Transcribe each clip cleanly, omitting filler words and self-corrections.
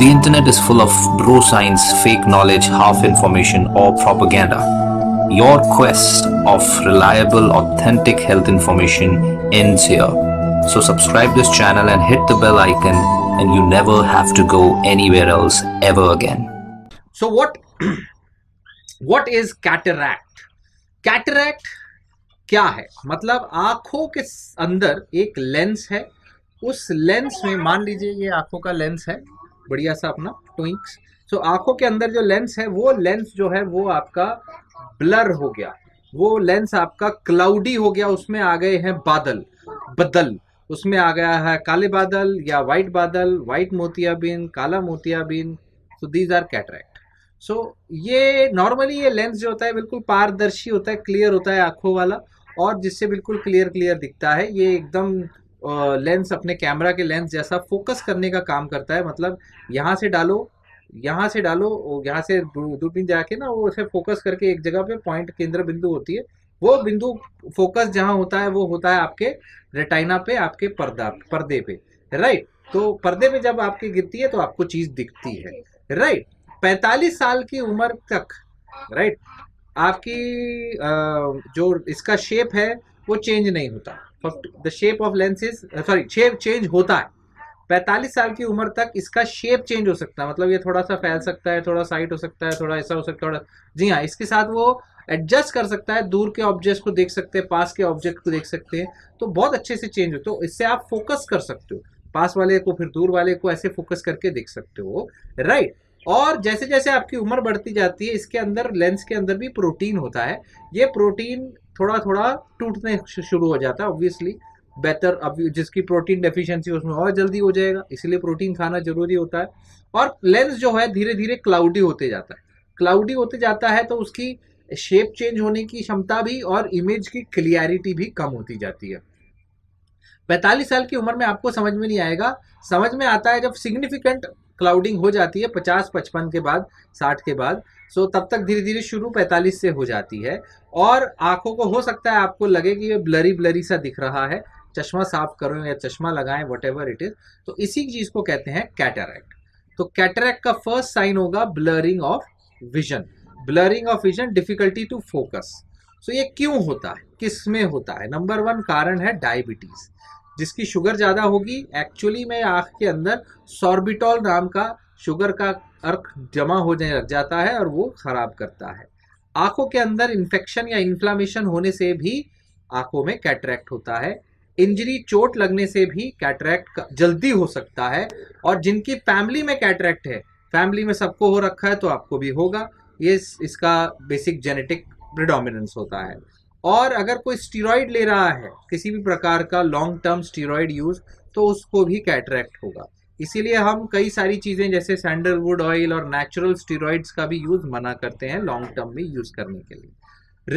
The internet is full of bro science, fake knowledge, half information, or propaganda. Your quest of reliable, authentic health information ends here. So subscribe this channel and hit the bell icon, and you never have to go anywhere else ever again. So what is cataract? Cataract क्या है? मतलब आंखों के अंदर एक lens है, उस lens में मान लीजिए ये आंखों का लेंस है, बढ़िया सा अपना ट्विंक्स। सो आंखों के अंदर जो लेंस है वो लेंस जो है वो आपका ब्लर हो गया, वो लेंस आपका क्लाउडी हो गया, उसमें आ गए हैं बदल, उसमें आ गया है काले बादल या वाइट मोतियाबिंद, काला मोतियाबिंद। So these are cataract. So ये नॉर्मली ये लेंस जो होता है बिल्कुल पारदर्शी होता है, क्लियर होता है आंखों वाला, और जिससे बिल्कुल क्लियर दिखता है। ये एकदम लेंस अपने कैमरा के लेंस जैसा फोकस करने का काम करता है। मतलब यहाँ से डालो, यहाँ से दूरबीन जाके ना वो उसे फोकस करके एक जगह पे पॉइंट केंद्र बिंदु होती है, वो बिंदु फोकस जहाँ होता है वो होता है आपके रेटाइना पे, आपके पर्दे पे, राइट। तो पर्दे पे जब आपके गिरती है तो आपको चीज दिखती है, राइट। 45 साल की उम्र तक, राइट, आपकी जो इसका शेप है वो चेंज नहीं होता। The shape of lenses shape change होता है 45 साल की उम्र तक। इसका शेप चेंज हो सकता है, मतलब ये थोड़ा सा फैल सकता है, थोड़ा साइड हो सकता है, थोड़ा ऐसा हो सकता है, थोड़ा, जी हाँ, इसके साथ वो एडजस्ट कर सकता है। दूर के ऑब्जेक्ट को देख सकते हैं, पास के ऑब्जेक्ट को देख सकते हैं, तो बहुत अच्छे से चेंज हो। तो इससे आप फोकस कर सकते हो, पास वाले को फिर दूर वाले को ऐसे फोकस करके देख सकते हो, राइट। और जैसे जैसे आपकी उम्र बढ़ती जाती है, इसके अंदर लेंस के अंदर भी प्रोटीन होता है। ये प्रोटीन थोड़ा थोड़ा टूटने शुरू हो जाता है, ऑब्वियसली बेहतर। अब जिसकी प्रोटीन डेफिशिएंसी उसमें और जल्दी हो जाएगा, इसलिए प्रोटीन खाना जरूरी होता है। और लेंस जो है धीरे धीरे क्लाउडी होते जाता है, तो उसकी शेप चेंज होने की क्षमता भी और इमेज की क्लियरिटी भी कम होती जाती है। 45 साल की उम्र में आपको समझ में नहीं आएगा, समझ में आता है जब सिग्निफिकेंट क्लाउडिंग हो जाती है 50-55 के बाद, 60 के बाद। सो तब तक धीरे धीरे शुरू 45 से हो जाती है। और आंखों को हो सकता है आपको लगे कि ये ब्लरी सा दिख रहा है, चश्मा साफ करो या चश्मा लगाएं, व्हाटएवर इट इज। तो इसी चीज को कहते हैं कैटरैक्ट। तो कैटरैक्ट का फर्स्ट साइन होगा blurring of vision, difficulty to focus. So ये क्यों होता है, किस में होता है? नंबर 1 कारण है डायबिटीज। जिसकी शुगर ज्यादा होगी, एक्चुअली में आंख के अंदर सॉर्बिटॉल नाम का शुगर का अर्क जमा होने लग जाता है और वो खराब करता है। आंखों के अंदर इन्फेक्शन या इन्फ्लामेशन होने से भी आंखों में कैटरैक्ट होता है। इंजरी, चोट लगने से भी कैटरैक्ट जल्दी हो सकता है। और जिनकी फैमिली में कैटरैक्ट है, फैमिली में सबको हो रखा है तो आपको भी होगा, ये इसका बेसिक जेनेटिक प्रिडोमिनेंस होता है। और अगर कोई स्टीरॉइड ले रहा है, किसी भी प्रकार का लॉन्ग टर्म स्टीरॉइड यूज, तो उसको भी कैटरैक्ट होगा। इसीलिए हम कई सारी चीजें जैसे सैंडलवुड ऑयल और नेचुरल स्टीरॉइड्स का भी यूज मना करते हैं लॉन्ग टर्म में यूज करने के लिए।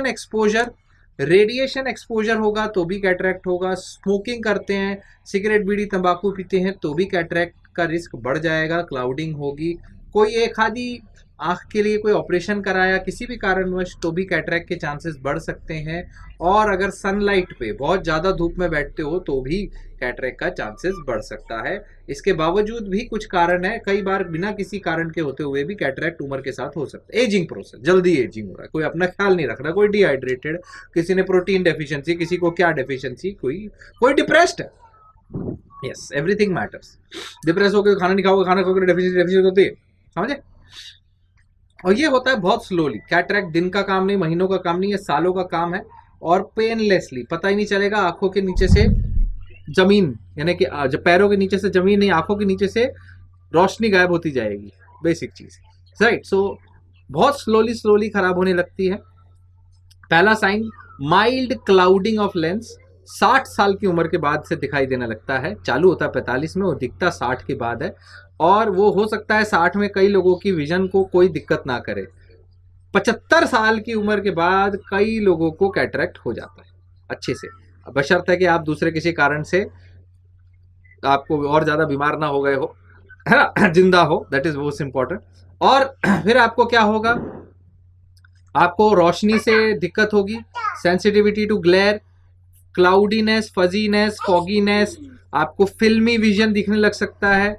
रेडिएशन एक्सपोजर होगा तो भी कैटरैक्ट होगा। स्मोकिंग करते हैं, सिगरेट बीड़ी तंबाकू पीते हैं तो भी कैटरैक्ट का रिस्क बढ़ जाएगा, क्लाउडिंग होगी। कोई एक आधी आंख के लिए कोई ऑपरेशन कराया किसी भी कारणवश तो भी कैटरैक्ट के चांसेस बढ़ सकते हैं। और अगर सनलाइट पे बहुत ज़्यादा धूप में बैठते हो तो भी कैटरैक्ट का चांसेस बढ़ सकता है। इसके बावजूद भी कुछ कारण है, कई बार बिना किसी कारण के होते हुए भी कैटरैक्ट उम्र के साथ हो सकता है। एजिंग प्रोसेस, जल्दी एजिंग हो रहा है, कोई अपना ख्याल नहीं रख रहा, कोई डिहाइड्रेटेड, किसी ने प्रोटीन डेफिशिएंसी, किसी को क्या डेफिशिएंसी, कोई डिप्रेस्ड है। Yes, everything matters. डिप्रेस होकर खाना नहीं खाओगे, खाना खाओगे डेफिशिएंसी होती है, समझे? और ये होता है बहुत स्लोली। कैटरैक्ट दिन का काम नहीं, महीनों का काम नहीं, ये सालों का काम है। और पेनलेसली, पता ही नहीं चलेगा, आंखों के नीचे से जमीन, यानी कि जब पैरों के नीचे से जमीन नहीं, आंखों के नीचे से रोशनी गायब होती जाएगी, बेसिक चीज, राइट। सो बहुत स्लोली खराब होने लगती है। पहला sign mild clouding of lens 60 साल की उम्र के बाद से दिखाई देने लगता है। चालू होता है 45 में, वो दिखता 60 के बाद है। और वो हो सकता है 60 में कई लोगों की विजन को कोई दिक्कत ना करे, 75 साल की उम्र के बाद कई लोगों को कैटरैक्ट हो जाता है अच्छे से, बशर्ते है कि आप दूसरे किसी कारण से आपको और ज्यादा बीमार ना हो गए हो, है ना, जिंदा हो, दैट इज मोस्ट इंपॉर्टेंट। और फिर आपको क्या होगा, आपको रोशनी से दिक्कत होगी, sensitivity to glare, cloudiness, fuzziness, fogginess, आपको फिल्मी विजन दिखने लग सकता है,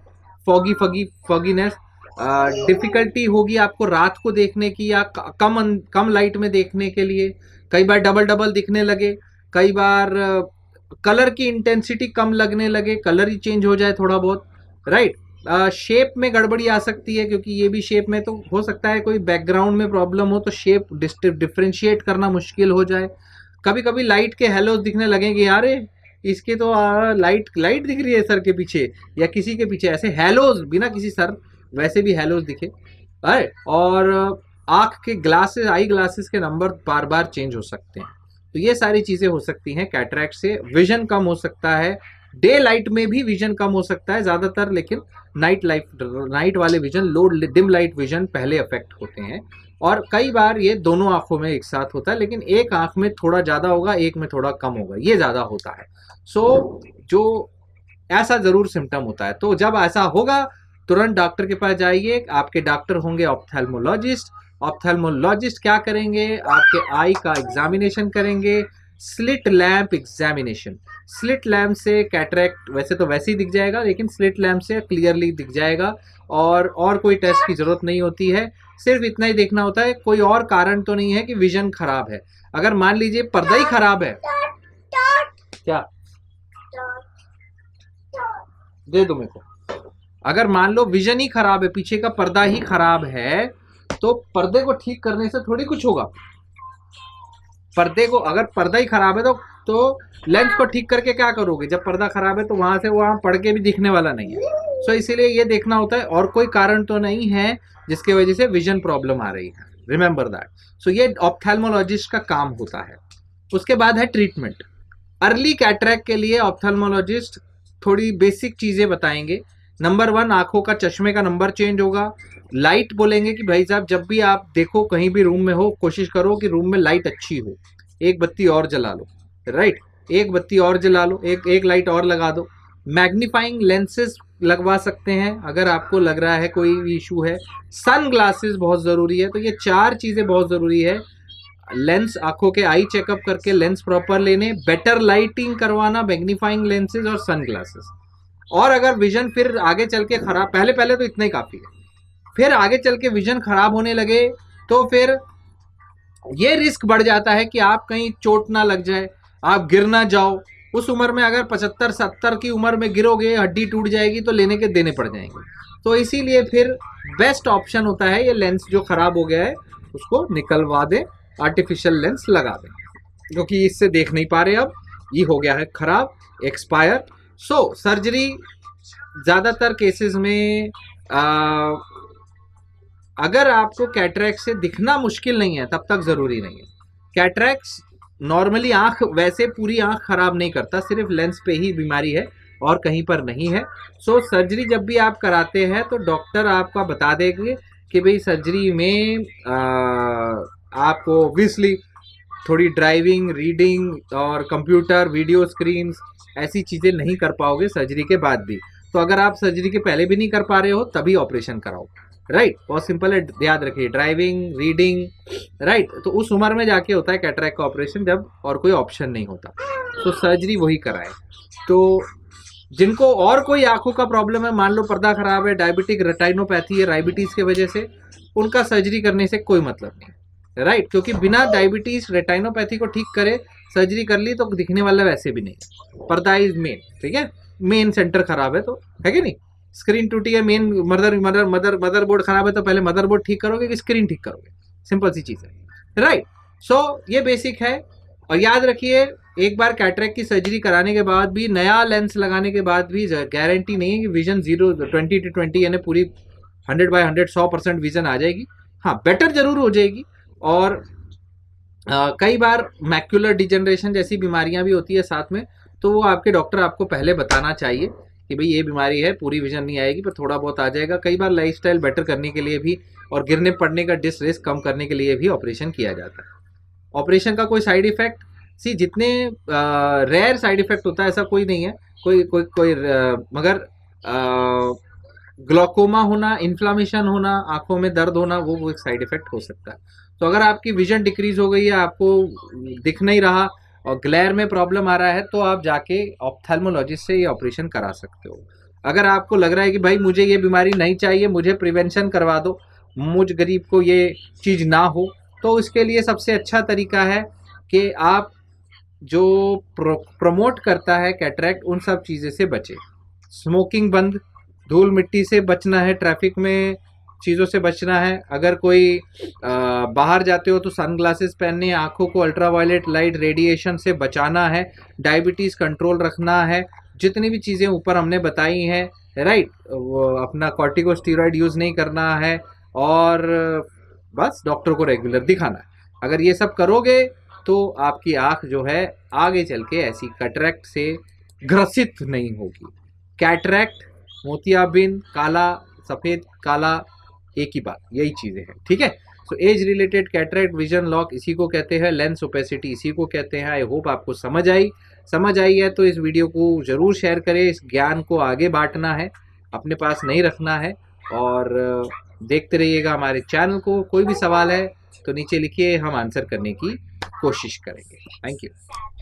फॉगीनेस, डिफिकल्टी होगी आपको रात को देखने की या कम लाइट में देखने के लिए, कई बार डबल डबल दिखने लगे, कई बार कलर की इंटेंसिटी कम लगने लगे, कलर ही चेंज हो जाए थोड़ा बहुत, राइट। शेप में गड़बड़ी आ सकती है, क्योंकि ये भी शेप में तो हो सकता है कोई बैकग्राउंड में प्रॉब्लम हो तो शेप डिफ्रेंशिएट करना मुश्किल हो जाए। कभी कभी लाइट के हेलोज दिखने लगेंगे, यार इसके तो लाइट दिख रही है सर के पीछे या किसी के पीछे, ऐसे हेलोज बिना किसी सर वैसे भी हेलोज दिखे, राइट। और आँख के ग्लासेस, आई ग्लासेस के नंबर बार बार चेंज हो सकते हैं। तो ये सारी चीजें हो सकती हैं कैटरैक्ट से। विजन कम हो सकता है, डे लाइट में भी विजन कम हो सकता है ज़्यादातर, लेकिन नाइट वाले vision, low dim light vision पहले अफेक्ट होते हैं। और कई बार ये दोनों आंखों में एक साथ होता है, लेकिन एक आंख में थोड़ा ज़्यादा होगा, एक में थोड़ा कम होगा, ये ज़्यादा होता है। सो जो ऐसा ज़रूर सिम्टम होता है। तो जब ऐसा होगा तुरंत डॉक्टर के पास जाइए। आपके डॉक्टर होंगे ऑप्थेल्मोलॉजिस्ट। ऑप्थेल्मोलॉजिस्ट क्या करेंगे, आपके आई का एग्जामिनेशन करेंगे, slit lamp examination. Slit lamp से कैटरैक्ट वैसे तो वैसे ही दिख जाएगा, लेकिन स्लिट लैंप से क्लियरली दिख जाएगा और कोई टेस्ट की जरूरत नहीं होती है। सिर्फ इतना ही देखना होता है कोई और कारण तो नहीं है कि विजन खराब है। अगर मान लीजिए पर्दा ही खराब है, क्या दे दो मेरे को, अगर मान लो विजन ही खराब है, पीछे का पर्दा ही खराब है, तो पर्दे को ठीक करने से थोड़ी कुछ होगा। पर्दे को, अगर पर्दा ही खराब है तो लेंस को ठीक करके क्या करोगे, जब पर्दा खराब है तो वहां से वहां पढ़ के भी दिखने वाला नहीं है। सो इसीलिए ये देखना होता है और कोई कारण तो नहीं है जिसके वजह से विजन प्रॉब्लम आ रही है, रिमेंबर दैट। सो ये ऑप्थेल्मोलॉजिस्ट का काम होता है। उसके बाद है ट्रीटमेंट। अर्ली कैटरैक्ट के लिए ऑप्थेल्मोलॉजिस्ट थोड़ी बेसिक चीजें बताएंगे। नंबर 1, आंखों का चश्मे का नंबर चेंज होगा। लाइट बोलेंगे कि भाई साहब जब भी आप देखो कहीं भी रूम में हो, कोशिश करो कि रूम में लाइट अच्छी हो, एक बत्ती और जला लो, राइट, एक बत्ती और जला लो, एक लाइट और लगा दो। मैग्नीफाइंग लेंसेज लगवा सकते हैं अगर आपको लग रहा है कोई इशू है। सन ग्लासेस बहुत ज़रूरी है। तो ये 4 चीज़ें बहुत ज़रूरी है। लेंस, आंखों के आई चेकअप करके लेंस प्रॉपर लेने, बेटर लाइटिंग करवाना, मैग्नीफाइंग लेंसेज और सन ग्लासेस। और अगर विजन फिर आगे चल के खराब, पहले तो इतना ही काफ़ी है, फिर आगे चल के विजन खराब होने लगे तो फिर ये रिस्क बढ़ जाता है कि आप कहीं चोट ना लग जाए, आप गिर ना जाओ। उस उम्र में अगर 75-70 की उम्र में गिरोगे, हड्डी टूट जाएगी तो लेने के देने पड़ जाएंगे। तो इसीलिए फिर बेस्ट ऑप्शन होता है ये लेंस जो खराब हो गया है उसको निकलवा दें, आर्टिफिशियल लेंस लगा दें, क्योंकि इससे देख नहीं पा रहे, अब ये हो गया है खराब, एक्सपायर। सो सर्जरी ज़्यादातर केसेस में अगर आपको कैटरैक्ट से दिखना मुश्किल नहीं है तब तक ज़रूरी नहीं है। कैटरैक्ट नॉर्मली आँख, वैसे पूरी आँख खराब नहीं करता, सिर्फ लेंस पे ही बीमारी है और कहीं पर नहीं है। सो सर्जरी जब भी आप कराते हैं तो डॉक्टर आपका बता देंगे कि भाई सर्जरी में आपको ऑब्वियसली थोड़ी ड्राइविंग, रीडिंग और कंप्यूटर, वीडियो स्क्रीन्स, ऐसी चीज़ें नहीं कर पाओगे सर्जरी के बाद भी। तो अगर आप सर्जरी के पहले भी नहीं कर पा रहे हो तभी ऑपरेशन कराओ, राइट। बहुत सिंपल है, याद रखिए, ड्राइविंग, रीडिंग, राइट। तो उस उम्र में जाके होता है कैटरैक्ट का ऑपरेशन, जब और कोई ऑप्शन नहीं होता, तो सर्जरी वही कराए। तो जिनको और कोई आंखों का प्रॉब्लम है, मान लो पर्दा खराब है, डायबिटिक रेटिनोपैथी है, डायबिटीज़ की वजह से, उनका सर्जरी करने से कोई मतलब नहीं, राइट। क्योंकि बिना डायबिटीज़ रेटिनोपैथी को ठीक करे सर्जरी कर ली तो दिखने वाला वैसे भी नहीं। पर्दा इज मेन, ठीक है, मेन सेंटर खराब है तो, है कि नहीं। स्क्रीन टूटी है, मेन मदरबोर्ड खराब है तो पहले मदरबोर्ड ठीक करोगे कि स्क्रीन ठीक करोगे, सिंपल सी चीज़ है, राइट। सो ये बेसिक है। और याद रखिए, एक बार कैटरैक्ट की सर्जरी कराने के बाद भी, नया लेंस लगाने के बाद भी गारंटी नहीं है कि विजन 20/20 यानी पूरी 100/100 100% विजन आ जाएगी। हाँ, बेटर जरूर हो जाएगी। और कई बार मैक्यूलर डिजेनरेशन जैसी बीमारियां भी होती है साथ में, तो वो आपके डॉक्टर आपको पहले बताना चाहिए कि भाई ये बीमारी है, पूरी विजन नहीं आएगी पर थोड़ा बहुत आ जाएगा। कई बार लाइफस्टाइल बेटर करने के लिए भी और गिरने पड़ने का रिस्क कम करने के लिए भी ऑपरेशन किया जाता है। ऑपरेशन का कोई साइड इफेक्ट, जितने रेयर साइड इफेक्ट होता है ऐसा कोई नहीं है, कोई मगर ग्लोकोमा होना, इन्फ्लामेशन होना, आंखों में दर्द होना, वो एक साइड इफेक्ट हो सकता है। तो अगर आपकी विजन डिक्रीज हो गई है, आपको दिख नहीं रहा और ग्लेयर में प्रॉब्लम आ रहा है, तो आप जाके ऑप्थेल्मोलॉजिस्ट से ये ऑपरेशन करा सकते हो। अगर आपको लग रहा है कि भाई मुझे ये बीमारी नहीं चाहिए, मुझे प्रिवेंशन करवा दो, मुझ गरीब को ये चीज़ ना हो, तो इसके लिए सबसे अच्छा तरीका है कि आप जो प्रमोट करता है कैटरैक्ट, उन सब चीज़ें से बचे। स्मोकिंग बंद, धूल मिट्टी से बचना है, ट्रैफिक में चीज़ों से बचना है। अगर कोई बाहर जाते हो तो सनग्लासेस पहनने, आंखों को अल्ट्रावायलेट लाइट रेडिएशन से बचाना है, डायबिटीज़ कंट्रोल रखना है, जितनी भी चीज़ें ऊपर हमने बताई हैं, राइट, वो अपना कॉर्टिकोस्टेरॉइड यूज़ नहीं करना है, और बस डॉक्टर को रेगुलर दिखाना है। अगर ये सब करोगे तो आपकी आँख जो है आगे चल के ऐसी कैटरैक्ट से ग्रसित नहीं होगी। कैटरैक्ट, मोतियाबिंद, काला सफ़ेद काला एक ही बात, यही चीज़ें हैं, ठीक है। So age related cataract, vision lock इसी को कहते हैं, लेंस ओपेसिटी इसी को कहते हैं। आई होप आपको समझ आई है तो इस वीडियो को ज़रूर शेयर करें। इस ज्ञान को आगे बांटना है, अपने पास नहीं रखना है। और देखते रहिएगा हमारे चैनल को। कोई भी सवाल है तो नीचे लिखिए, हम आंसर करने की कोशिश करेंगे। Thank you.